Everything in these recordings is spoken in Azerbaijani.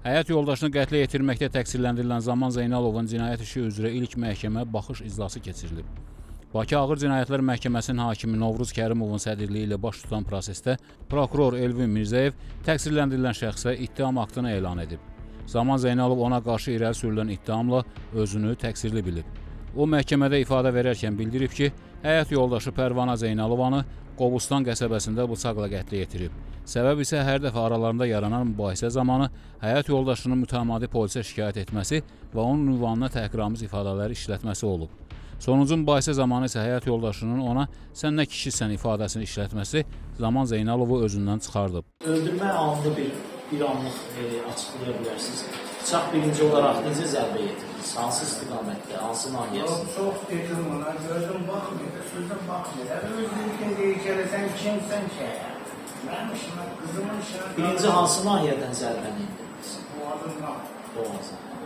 Həyat yoldaşını qətlə yetirməkdə təqsirləndirilən Zaman Zeynalovun cinayət işi üzrə ilk məhkəmə baxış iclası keçirilib. Bakı Ağır Cinayətlər Məhkəməsinin hakimi Novruz Kərimovun sədrliyi ilə baş tutan prosesdə prokuror Elvin Mirzəyev təqsirləndirilən şəxsə ittiham aktını elan edib. Zaman Zeynalov ona qarşı irəli sürülən ittihamla özünü təqsirli bilib. O, məhkəmədə ifadə verərkən bildirib ki, həyat yoldaşı Pərvana Zeynalovanı Qobustan qəsəbəsində bıçaqla qətlə yetirib. Səbəb isə hər dəfə aralarında yaranan mübahisə zamanı həyat yoldaşının mütəmadi polisə şikayət etməsi və onun ünvanına təhqiramiz ifadələri işlətməsi olub. Sonuncu mübahisə zamanı isə həyat yoldaşının ona "sən nə kişisən" ifadəsini işlətməsi Zaman Zeynalovu özündən çıxardıb. Öldürmə anını bir anlıq açıqlaya bilərsiniz. Bıçaq birinci olaraq necə zərbə yetirdiniz? Hansı istiqamətdə, hansı nahiyəsində? Çox dedim ona, gözüm baxmıyor, sözüm baxmıyor. Özün deyəcəksən, kimsən ki? Mənim işimə, qızımın işimə... Birinci hansı nahiyədən zərbəni indirdiniz? Boğazından. Boğazından.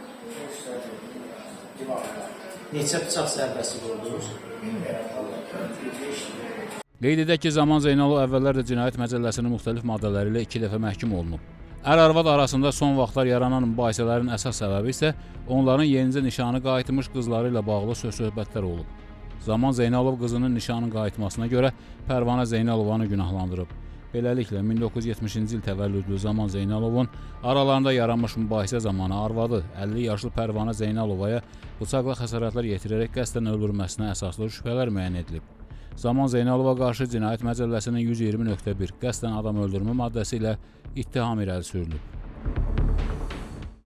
Divarda. Neçə bıçaq zərbəsi vurdunuz? Qeyd edək ki, Zaman Zeynalov əvvəllər də Cinayət Məcəlləsinin müxtəlif maddələri ilə 2 dəfə məhkum olunub. Ər-arvad arasında son vaxtlar yaranan mübahisələrin əsas səbəbi isə onların yenicə nişanı qayıtmış qızları ilə bağlı söz-söhbətlər olub. Zaman Zeynalov qızının nişanın qayıtmasına görə Pərvana Zeynalovanı günahlandırıb. Beləliklə, 1970-ci il təvəllüdlü Zaman Zeynalovun aralarında yaranmış mübahisə zamanı arvadı 50 yaşlı Pərvana Zeynalovaya bıçaqla xəsarətlər yetirərək qəsdən öldürülməsinə əsaslı şübhələr müəyyən edilib. Zaman Zeynalova qarşı Cinayət Məcəlləsinin 120.1 qəsdən adam öldürmə maddəsi ilə ittiham irəli sürülüb.